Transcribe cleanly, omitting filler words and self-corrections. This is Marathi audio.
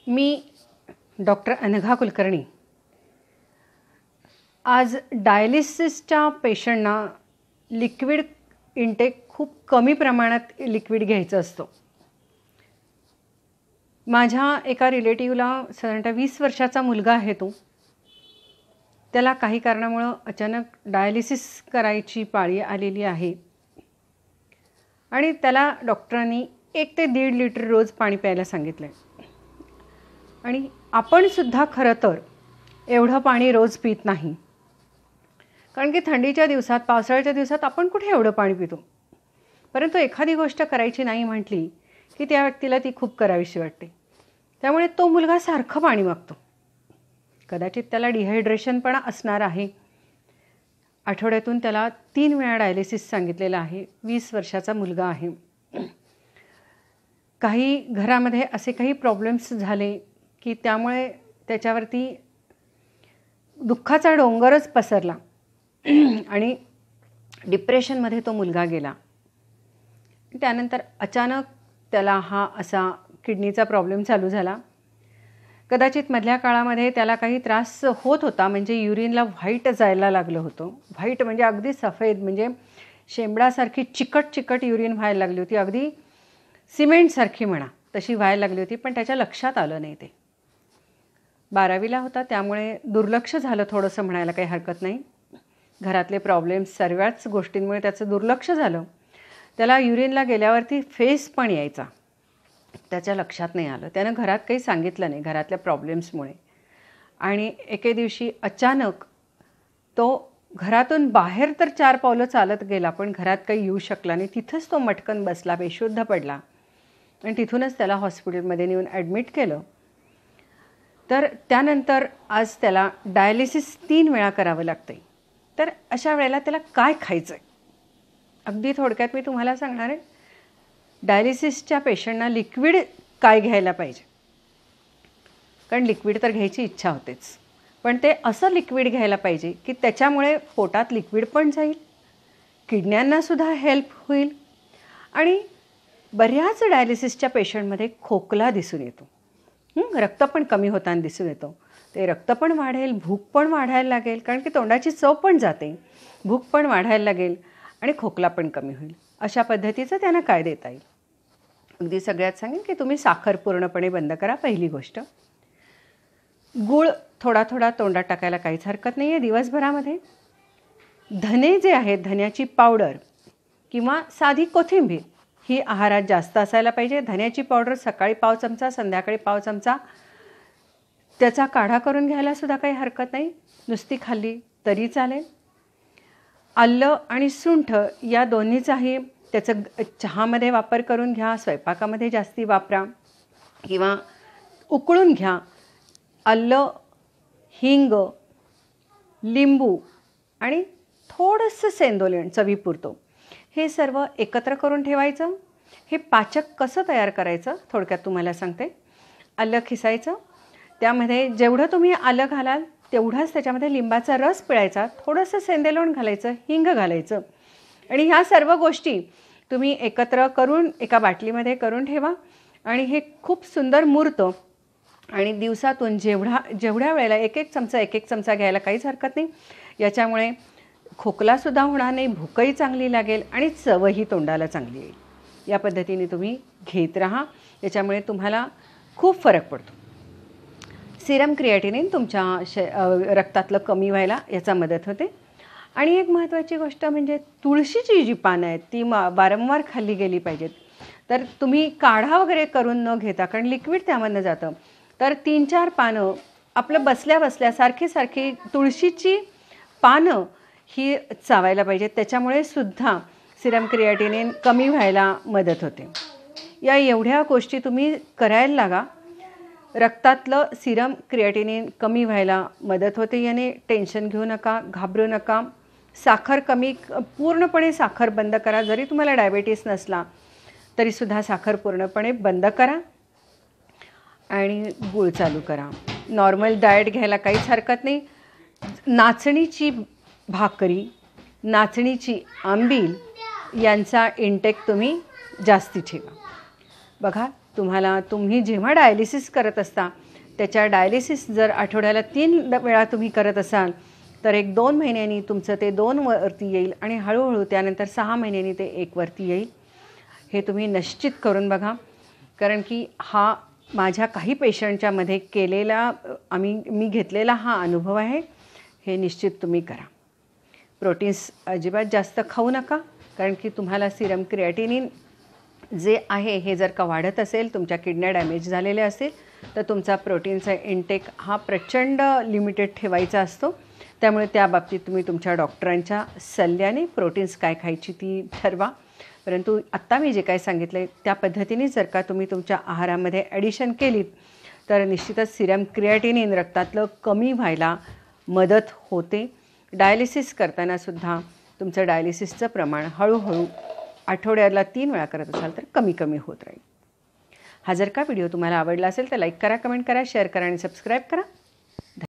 मी डॉक्टर अनघा कुलकर्णी आज डायलिसिसच्या पेशंटना लिक्विड इंटेक खूप कमी प्रमाणात लिक्विड घ्यायचं असतं. माझ्या एका रिलेटिव्हला साधारणतः 20 वर्षाचा मुलगा आहे. त्याला काही कारणामुळे अचानक डायलिसिस करायची पाळी आलेली आहे आणि त्याला डॉक्टरांनी 1 ते 1.5 लिटर रोज पाणी प्यायला सांगितलं आहे. आणि आपण सुद्धा खरं तर एवढं पाणी रोज पित नाही, कारण की थंडीच्या दिवसात, पावसाळ्याच्या दिवसात आपण कुठे एवढं पाणी पितो. परंतु एखादी गोष्ट करायची नाही म्हटली की त्या व्यक्तीला ती खूप करावीशी वाटते. त्यामुळे तो मुलगा सारखं पाणी मागतो. कदाचित त्याला डिहायड्रेशन पण असणार आहे. आठवड्यातून त्याला 3 वेळा डायलिसिस सांगितलेलं आहे. 20 वर्षाचा मुलगा आहे. काही घरामध्ये असे काही प्रॉब्लेम्स झाले की त्यामुळे त्याच्यावरती दुःखाचा डोंगरच पसरला आणि डिप्रेशनमध्ये तो मुलगा गेला. त्यानंतर अचानक त्याला हा असा किडनीचा प्रॉब्लेम चालू झाला. कदाचित मधल्या काळामध्ये त्याला काही त्रास होत होता, म्हणजे युरिनला व्हाईट जायला लागलं होतं. व्हाईट म्हणजे अगदी सफेद, म्हणजे शेंबडासारखी चिकट चिकट युरिन व्हायला लागली होती. अगदी सिमेंटसारखी म्हणा तशी व्हायला लागली होती. पण त्याच्या लक्षात आलं नाही. ते 12वीला होता, त्यामुळे दुर्लक्ष झालं थोडंसं म्हणायला काही हरकत नाही. घरातले प्रॉब्लेम्स, सर्वच गोष्टींमुळे त्याचं दुर्लक्ष झालं. त्याला युरिनला गेल्यावरती फेस पण यायचा, त्याच्या लक्षात नाही आलं. त्यानं घरात काही सांगितलं नाही घरातल्या प्रॉब्लेम्समुळे. आणि एके दिवशी अचानक तो घरातून बाहेर तर 4 पावलं चालत गेला, पण घरात काही येऊ शकला नाही. तिथंच तो मटकन बसला, बेशुद्ध पडला आणि तिथूनच त्याला हॉस्पिटलमध्ये नेऊन ॲडमिट केलं. तर त्यानंतर आज त्याला डायलिसिस 3 वेळा करावं लागतं आहे. तर अशा वेळेला त्याला काय खायचं आहे, अगदी थोडक्यात मी तुम्हाला सांगणार आहे. डायलिसिसच्या पेशंटना लिक्विड काय घ्यायला पाहिजे, कारण लिक्विड तर घ्यायची इच्छा होतेच, पण ते असं लिक्विड घ्यायला पाहिजे की त्याच्यामुळे पोटात लिक्विड पण जाईल, किडण्यांनासुद्धा हेल्प होईल. आणि बऱ्याच डायलिसिसच्या पेशंटमध्ये खोकला दिसून येतो, रक्त पण कमी होताना दिसून येतो. ते रक्त पण वाढेल, भूक पण वाढायला लागेल, कारण की तोंडाची चव पण जाते, भूक पण वाढायला लागेल आणि खोकला पण कमी होईल. अशा पद्धतीचं त्यांना काय देता येईल. अगदी सगळ्यात सांगेन की तुम्ही साखर पूर्णपणे बंद करा. पहिली गोष्ट, गूळ थोडा थोडा तोंडात टाकायला काहीच हरकत नाही आहे दिवसभरामध्ये. धने जे आहेत, धन्याची पावडर किंवा साधी कोथिंबीर ही आहारात जास्त असायला पाहिजे. धन्याची पावडर सकाळी 1 चमचा, संध्याकाळी 1 चमचा, त्याचा काढा करून घ्यायला सुद्धा काही हरकत नाही, नुसती खाल्ली तरी चालेल. आलं आणि सुंठ या दोन्हीचाही त्याचं चहामध्ये वापर करून घ्या, स्वयंपाकामध्ये जास्ती वापरा किंवा उकळून घ्या. आलं, हिंग, लिंबू आणि थोडंसं सेंदोलेण चवीपुरतं, हे सर्व एकत्र करून ठेवायचं. हे पाचक कसं तयार करायचं थोडक्यात तुम्हाला सांगते. आलं खिसायचं, त्यामध्ये जेवढं तुम्ही आलं घालाल तेवढाच त्याच्यामध्ये लिंबाचा रस पिळायचा, थोडंसं सेंदेलोण घालायचं, हिंग घालायचं आणि ह्या सर्व गोष्टी तुम्ही एकत्र करून एका बाटलीमध्ये करून ठेवा. आणि हे खूप सुंदर मुरतं आणि दिवसातून जेवढ्या वेळेला 1-1 चमचा 1-1 चमचा घ्यायला काहीच हरकत नाही. याच्यामुळे खोकलासुद्धा होणार नाही, भूकही चांगली लागेल आणि चवही तोंडाला चांगली येईल. या पद्धतीने तुम्ही घेत राहा, याच्यामुळे तुम्हाला खूप फरक पडतो. सिरम क्रिएटिनिन तुमच्या रक्तातलं कमी व्हायला याचा मदत होते. आणि एक महत्त्वाची गोष्ट म्हणजे तुळशीची जी पानं आहेत ती वारंवार खाल्ली गेली पाहिजेत. तर तुम्ही काढा वगैरे करून न घेता, कारण लिक्विड त्यामधनं जातं, तर 3-4 पानं आपलं बसल्या बसल्या सारखी तुळशीची पानं ही चावायला पाहिजेत. त्याच्यामुळे सुद्धा सिरम क्रिएटिनिन कमी व्हायला मदत होते. या एवढ्या गोष्टी तुम्ही करायला लागा. रक्तातलं सिरम क्रिएटिनिन कमी व्हायला मदत होते. याने टेन्शन घेऊ नका, घाबरू नका. साखर कमी, पूर्णपणे साखर बंद करा. जरी तुम्हाला डायबिटीस नसला तरीसुद्धा साखर पूर्णपणे बंद करा आणि गूळ चालू करा. नॉर्मल डाएट घ्यायला काहीच हरकत नाही. नाचणीची भाकरी, नाचणीची आंबील यांचा इंटेक तुम्ही जास्ती ठेवा. बघा, तुम्ही जेव्हा डायलिसिस करत असता त्याच्या डायलिसिस जर आठवड्याला 3 वेळा तुम्ही करत असाल तर 1-2 महिन्यांनी तुमचं ते 2 वरती येईल आणि हळूहळू त्यानंतर 6 महिन्यांनी ते 1 वरती येईल. हे तुम्ही निश्चित करून बघा, कारण की हा माझ्या काही पेशंटच्यामध्ये केलेला मी घेतलेला हा अनुभव आहे. हे निश्चित तुम्ही करा. प्रोटीन्स अजिबात जास्त खाऊ नका, कारण की तुम्हाला सिरम क्रिएटिनिन जे आहे हे जर का वाढत असेल, तुमच्या किडन्या डॅमेज झालेल्या असेल तर तुमचा प्रोटीनचा इंटेक हा प्रचंड लिमिटेड ठेवायचा असतो. त्यामुळे त्या बाबतीत तुम्ही तुमच्या डॉक्टरांच्या सल्ल्याने प्रोटीन्स काय खायची ती ठरवा. परंतु आत्ता मी जे काय सांगितलं आहे त्या पद्धतीने जर का तुम्ही तुमच्या आहारामध्ये ॲडिशन केलीत तर निश्चितच सिरम क्रिएटिनिन रक्तातलं कमी व्हायला मदत होते. डायलिसिस करतानासुद्धा तुमचं डायलिसिसचं प्रमाण हळूहळू आठवड्याला 3 वेळा करत असाल तर कमी कमी होत राहील. हा जर का व्हिडिओ तुम्हाला आवडला असेल तर लाईक करा, कमेंट करा, शेअर करा आणि सबस्क्राईब करा.